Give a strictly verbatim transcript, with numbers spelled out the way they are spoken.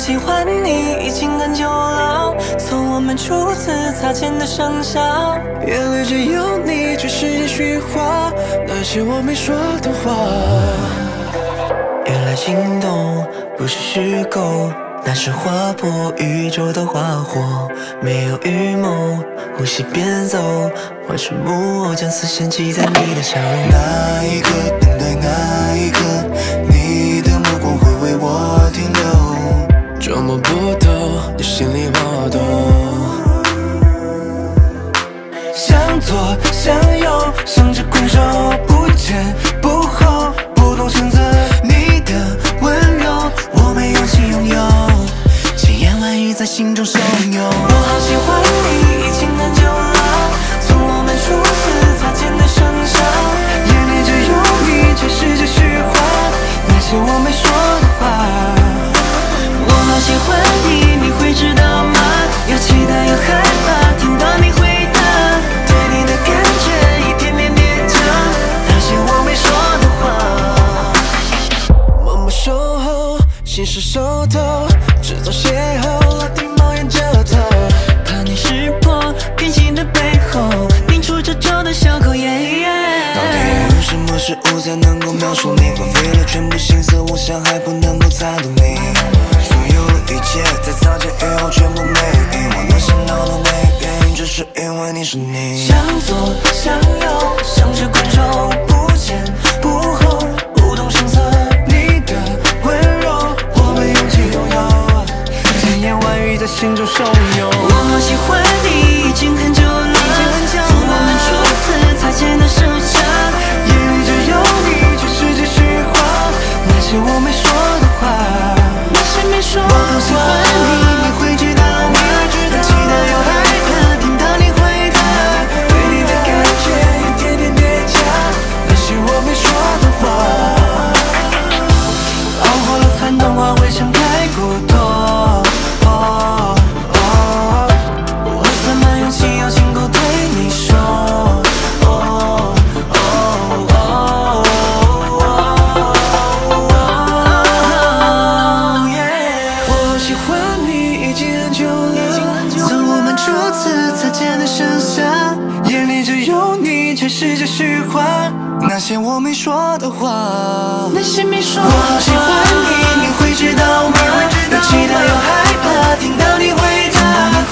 喜欢你已经很久了，从我们初次擦肩的盛夏， 眼里只有你，全世界虚化，那些我没说的话。 原来心动不是虚构，那是划破宇宙的花火，没有预谋，呼吸变奏，换成木偶，将丝线系在你的笑容。 那一刻，等待那一刻，你的目光会为我停留，捉摸不透你心里波动。向左，向右，向着困兽，不前不后，不动声色。你的温柔，我没勇气拥有，千言万语在心中汹涌。 我好喜欢你，已经很久了，从我们初次擦肩的盛夏， 眼里只有你，全世界虚化，那些我没说的话。 我好喜欢你，你会知道吗？又期待又害怕，听到你回答，对你的感觉一点点叠加，那些我没说的话。 默默守候，心事熟透，制造邂逅，拉丁冒烟着头， 怕你识破偏心的背后，凝出褶皱的小口。 到底用什么事物才能够描述你？荒废了全部心思，我想还不能够猜到你。所有的一切在擦肩以后全部没影，我能想到的唯一原因，只是因为你是你。 向左向右，向着困兽，不前不后，不动声色。 你的温柔，我没勇气拥有，千言万语在心中汹涌。 我好喜欢你，已经很久了，从我们初次擦肩的盛夏， 眼里只有你，全世界虚化，那些我没说的话。 那些没说的我好喜欢你，你会知道吗？又期待又害怕，听到你回答，对你的感觉一点点叠加，那些我没说的话。 熬过了寒冬，化为尘埃孤独。哦哦，我怎么勇气有亲口对你说？哦哦哦哦耶！ 我好喜欢你，已经很久了，从我们初次擦肩的盛夏，眼里只有你，全世界虚化，那些我没说的话。 那些没说的我好喜话。 欢你，你会知道吗？又期待又害怕，听到你回答，